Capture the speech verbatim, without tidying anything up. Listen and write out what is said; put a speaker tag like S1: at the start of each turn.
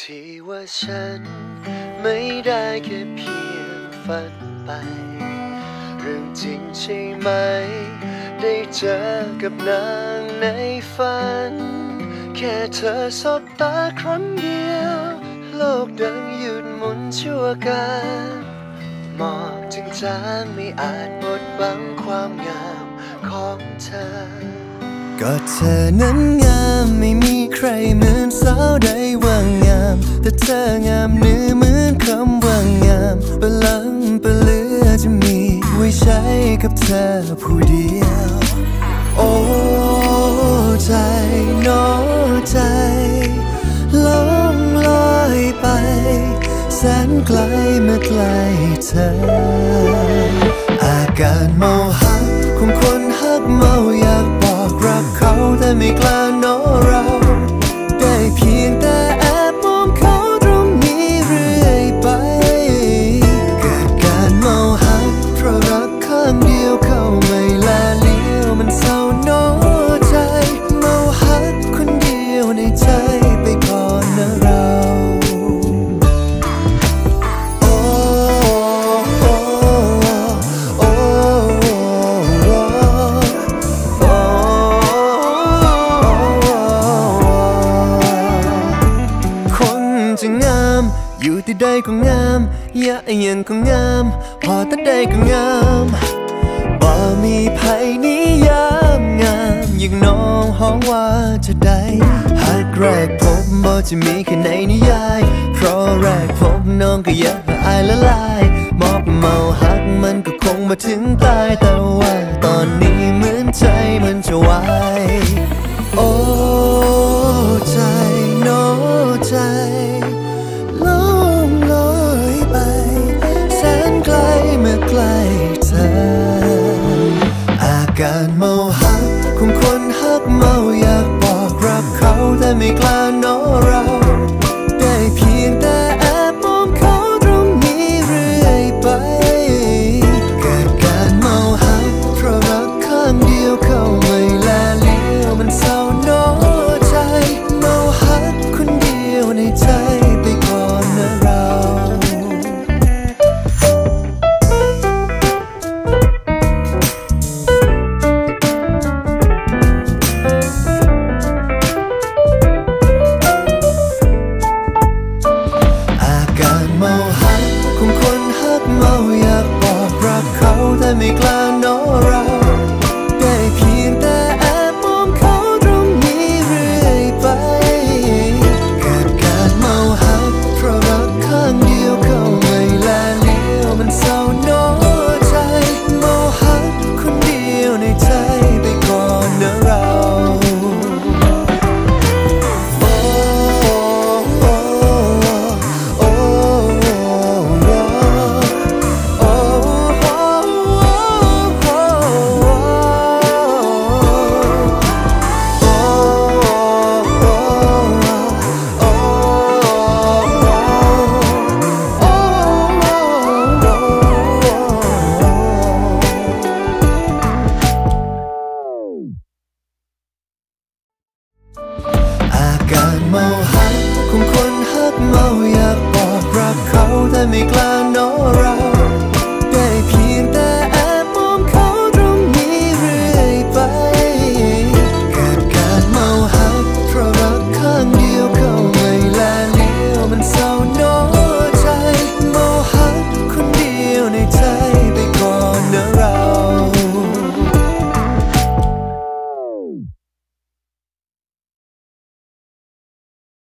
S1: ที่ว่าฉันไม่ได้แค่เพียงฝันไปเรื่องจริงใช่ไหมได้เจอกับนางในฝันแค่เธอสบตาครั้งเดียวโลกดังหยุดหมุนชั่วการหมอกจึงจางไม่อาจบดบังความงามของเธอก็เธอนั้นงามไม่มีใครเหมือนสาวใดว่างามแต่เธองามเนื้อเหมือนคำว่างามปะลังปะเลือจะมีไว้ใช้กับเธอผู้เดียวโอ้ใจน้อใจล่องลอยไปแสนไกลเมื่อใกล้เธออาการเมาหักของคนหักเมาอยากบอกรักเขาแต่ไม่กล้าน้อเราได้เพียงแต่แอบมองเขาตรงนี้เรื่อยไปเกิดการเมาหักเพราะรักข้างเดียวเขาไม่แลเลี้ยวมันเศร้าน้อใจเมาหักคนเดียวในใจไปก่อนนะเราจะงามอยู่ที่ใดก็งามอยากยังก็งามพอแต่ใดก็งามบ่มีภัยนิยามงามอย่างน้องห้องว่าจะได้หากแรกพบบ่จะมีแค่ในนิยายเพราะแรกพบน้องก็อยากละอายละลายมอบเมาหักมันก็คงมาถึงตายแต่ว่าตอนนี้เหมือนใจมันจะวายโอ้ใจน้อใจล่องลอยไปแสนไกลเมื่อใกล้เธออาการเมาหักของคนหักเมาอยากบอกรักเขาแต่ไม่กล้าน้อเราได้เพียงแต่แอบมองเขาตรงนี้เรื่อยไปเกิดการเมาหักเพราะรักข้างเดียวเขาไม่แลเลี้ยวมันเศร้าน้อใจเมาหักคนเดียวในใจไปก่อนนะเราอาการเมาหักของคนหักเมาอยากบอกรักเขาแต่ไม่กล้าน้อเราได้เพียงแต่แอบมองเขาตรงนี้เรื่อยไปเกิดการเมาหักเพราะรักข้างเดียวเขาไม่แลเลี้ยวมันเศร้าน้อใจเมาหักคนเดียวในใจไปก่อนนะเราโอ้โอ้โอ้โอ้อาการเมาหักของคนหักเมาอยากบอกรักเขาแต่ไม่กล้าน้อ